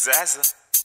Zaza.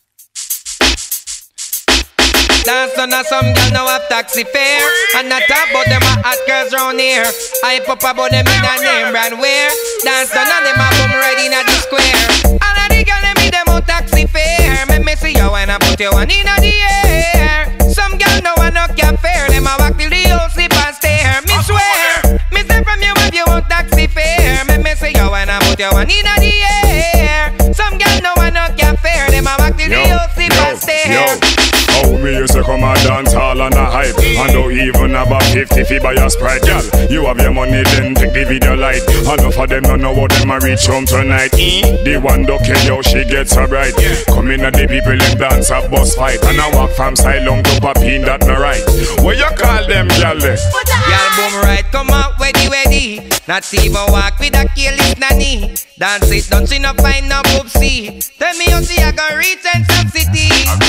Dance on a some girl now have taxi fare. And not talk about them a hot girls round here. Hype up about them in a name brand wear. Dance on and them a boom right in a the square. All of the girl them me them on taxi fare. Me see you when I put you one in the air. Some girl no one no can fare. Them a walk till the whole sleep and stare. Me swear, me say from you if you want taxi fare. Me see you when I put you one in the air. Some girl no one no can fare. Them a walk till the whole sleep and stare. How me used to come a dance hall and a hype, and don't even have a 50 fi buy a Sprite, girl. You have your money then take the video light. Enough of them don't know what them a reach home tonight. The one don't care how she gets so bright. Come in and the people them dance a bus fight, and I walk from Silong to Papine that no right. What you call them, girl? Girl boom right, come out ready. Not even walk with a careless nanny. Dance it, don't see no find no poopsie. Tell me how see I go reach in some city.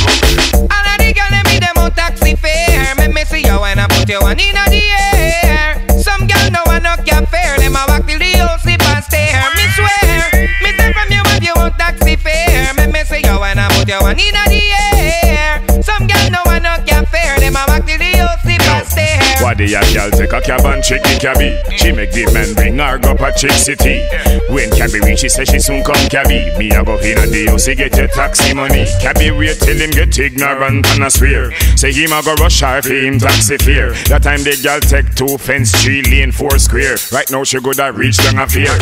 All of the girl them me them on taxi fare. Me see you when I put you one in the air. Some girl no one no can fare. Them a walk till the whole sleep and stare. Me swear, me say from you if you want taxi fare. Me see you when I put you one in the air. Some girl no one no can fare. Them a walk till the whole sleep and stare. Why the girl take a cab and check the cabby? She make the man bring her up a Chick City. When cabby reach, she say she soon come cabby. Me a go in a the house, he get your taxi money. Cabby wait till him get ignorant and a swear. Say him a go rush her for him taxi fare. That time the girl take 2 fence, 3 lane, 4 square. Right now she go to reach down a fear.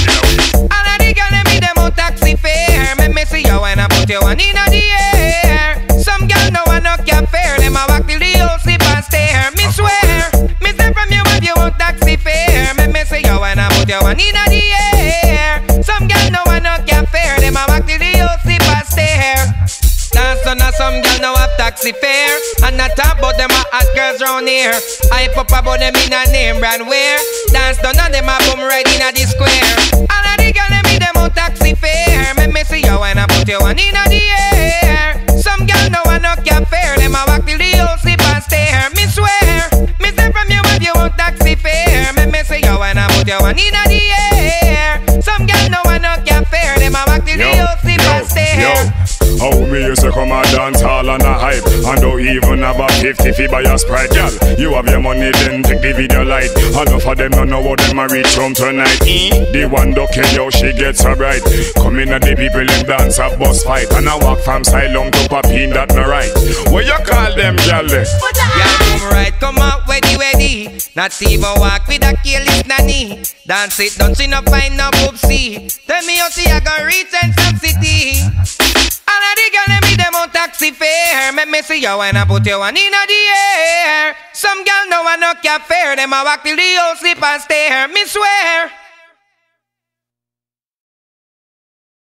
All of the girl them me them on taxi fare. Me see you when I put you one in the air. Some girl no one no can fare. Them a walk till the whole sleep and stare. Me swear, me say from you if you want taxi fare. Me see you when I put you one in the air. Some girl no one no can fare. Them a walk till the whole sleep and stare. Dance on a some girl now have taxi fare. And not talk about them a hot girls round here. Hype up about them in a name brand wear. Dance down and them a boom right in a the square. All of the girl them me them on taxi fare. Me see you when I put you one in the air. Some girl no one no can fare. Them a walk till the whole sleep and stare. Me swear, me say from you if you want taxi fare. Me see you when I put you one in the air. Some girl no one no can fare. Them a walk till the whole sleep and stare. How me used to come a dance hall and a hype, and don't even have a 50 fi buy a Sprite, girl. You have your money then take the video light. Enough of them don't know what them a reach home tonight. The one don't care how she gets so bright. Come in and the people them dance a bus fight, and I walk from Silong to Papine that no right. What you call them, girl? Girl boom right, come out ready. Not even walk with a careless nanny. Dance it, don't see no find no poopsie. Tell me how see I go reach in some city. All of the girl them me them on taxi fare. Me see you when I put you one in the air. Some girl no one no can fare. Them a walk till the whole sleep and stare. Me swear,